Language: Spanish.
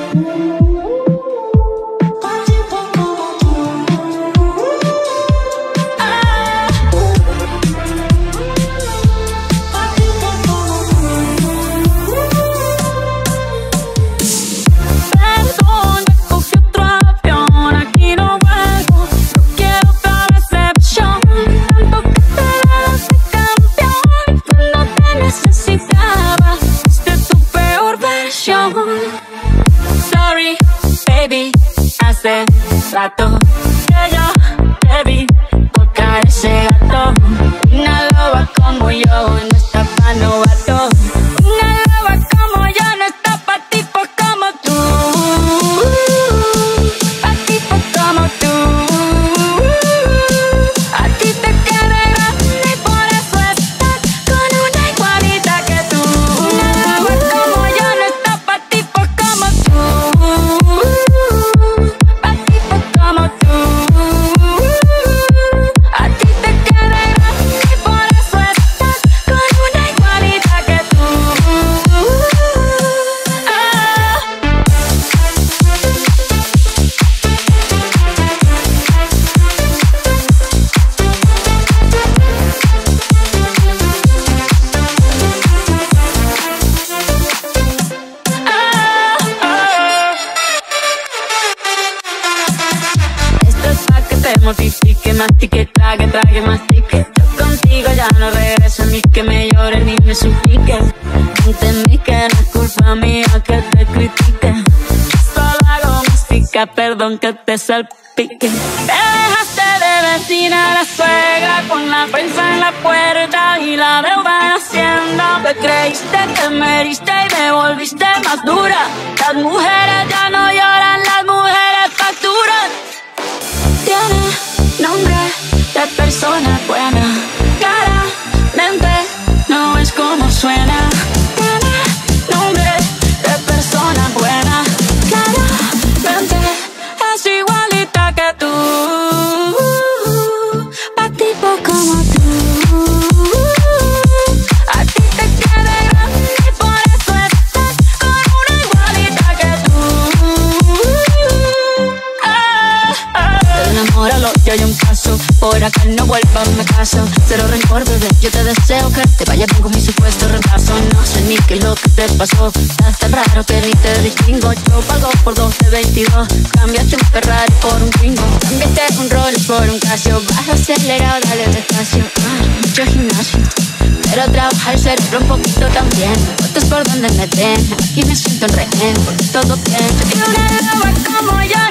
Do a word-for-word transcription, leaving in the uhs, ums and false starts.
Sorry, baby, hace rato que yo te vi tocar ese gato. Una loba como yo no está pa' novato. Una loba como yo no está pa' tipos como tú. Pa' tipos como tú. A ti te queda grande y por eso estás con una igualita que tú. Una loba como yo no está pa' tipos como tú. Pa' tipos como tú. A ti te queda grande y por eso estás con una igualita que tú. Ah. Esto es pa' que te mortifique, mastique, trague, trague, mastique. Yo contigo ya no regreso, ni que me llores ni me supliques. Entendí que no es culpa mía que te critique. Solo hago música, perdón que te salpique. Te dejaste de vecina a la suegra con la prensa en la puerta y la deuda en Hacienda. Te creíste que me heriste y me volviste más dura. Las mujeres ya no lloran, las mujeres facturan. Tiene nombre de persona buena, claramente no es como suena. Tiene nombre de persona buena, claramente es igualita que tú. Pa' tipo como tú. A ti te queda grande y por eso estás con una igualita que tú. Ah, ah. Enamóralo, yo hay un paso. Por acá no vuelvas, me caso. Cero rencor, bebé, yo te deseo que te vaya bien con mi supuesto reemplazo. No sé ni qué es lo que te pasó. Estás tan raro que ni te distingo. Yo pago por doce veintidós. Cambiaste un Ferrari por un Twingo. Cambiaste un Rolex por un Casio. Vas acelerado, dale despacio. Ah, mucho gimnasio, pero trabaja el cerebro un poquito también. Fotos por donde me den. Aquí me siento en rehén, porque todo bien. Yo quiero una loba como yo.